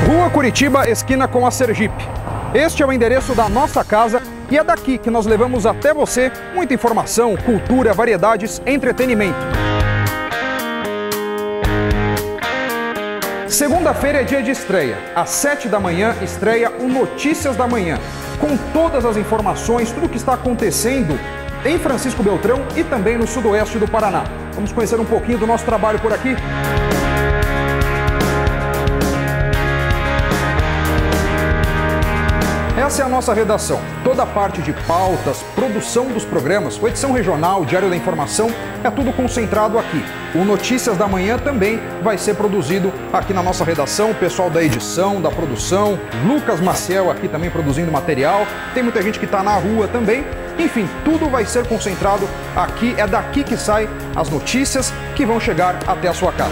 Rua Curitiba, esquina com a Sergipe. Este é o endereço da nossa casa e é daqui que nós levamos até você muita informação, cultura, variedades, entretenimento. Segunda-feira é dia de estreia. Às 7 da manhã estreia o Notícias da Manhã, com todas as informações, tudo o que está acontecendo em Francisco Beltrão e também no sudoeste do Paraná. Vamos conhecer um pouquinho do nosso trabalho por aqui? Essa é a nossa redação. Toda a parte de pautas, produção dos programas, edição regional, Diário da Informação, é tudo concentrado aqui. O Notícias da Manhã também vai ser produzido aqui na nossa redação. O pessoal da edição, da produção, Lucas Maciel aqui também produzindo material. Tem muita gente que está na rua também. Enfim, tudo vai ser concentrado aqui. É daqui que saem as notícias que vão chegar até a sua casa.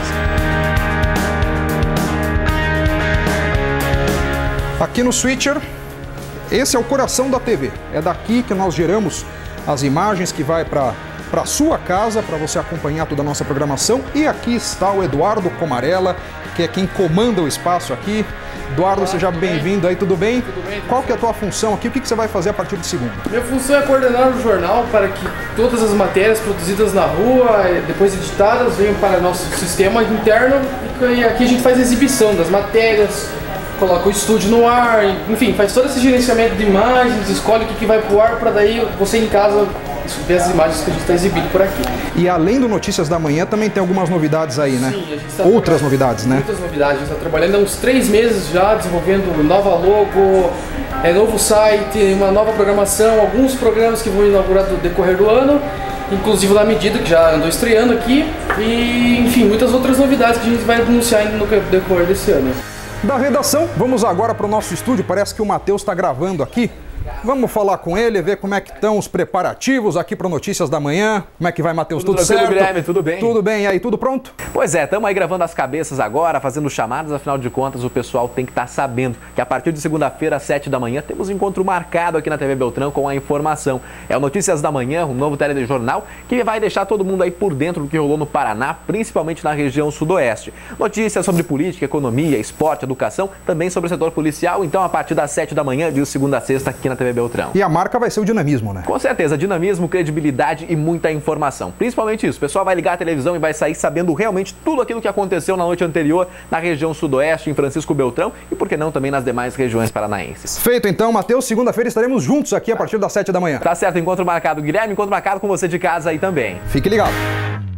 Aqui no Switcher, esse é o coração da TV. É daqui que nós geramos as imagens que vai para a sua casa, para você acompanhar toda a nossa programação. E aqui está o Eduardo Comarella, que é quem comanda o espaço aqui. Eduardo, olá, seja bem-vindo aí, tudo bem? Tudo bem. Qual que é a tua função aqui? O que você vai fazer a partir de segunda? Minha função é coordenar o jornal para que todas as matérias produzidas na rua, depois editadas, venham para nosso sistema interno. E aqui a gente faz a exibição das matérias, coloca o estúdio no ar, enfim, faz todo esse gerenciamento de imagens, escolhe o que vai pro ar para daí você em casa ver as imagens que a gente está exibindo por aqui. E além do Notícias da Manhã, também tem algumas novidades aí, né? Sim, a gente está outras novidades, né? Muitas novidades. A gente está trabalhando há uns 3 meses já, desenvolvendo nova logo, novo site, uma nova programação, alguns programas que vão inaugurar no decorrer do ano, inclusive Na Medida, que já andou estreando aqui, e enfim, muitas outras novidades que a gente vai anunciar ainda no decorrer desse ano. Da redação, vamos agora para o nosso estúdio. Parece que o Matheus está gravando aqui. Vamos falar com ele, ver como é que estão os preparativos aqui para Notícias da Manhã. Como é que vai, Matheus? Tudo certo? Guilherme, tudo bem? Tudo bem. E aí, tudo pronto? Pois é, estamos aí gravando as cabeças agora, fazendo chamadas, afinal de contas o pessoal tem que estar sabendo que a partir de segunda-feira às 7 da manhã temos um encontro marcado aqui na TV Beltrão com a informação. É o Notícias da Manhã, um novo telejornal que vai deixar todo mundo aí por dentro do que rolou no Paraná, principalmente na região sudoeste. Notícias sobre política, economia, esporte, educação, também sobre o setor policial, então a partir das 7 da manhã, de segunda a sexta aqui na TV Beltrão. E a marca vai ser o dinamismo, né? Com certeza, dinamismo, credibilidade e muita informação. Principalmente isso, o pessoal vai ligar a televisão e vai sair sabendo realmente tudo aquilo que aconteceu na noite anterior na região sudoeste, em Francisco Beltrão e, por que não, também nas demais regiões paranaenses. Feito então, Matheus, segunda-feira estaremos juntos aqui a partir das 7 da manhã. Tá certo, encontro marcado, Guilherme, encontro marcado com você de casa aí também. Fique ligado.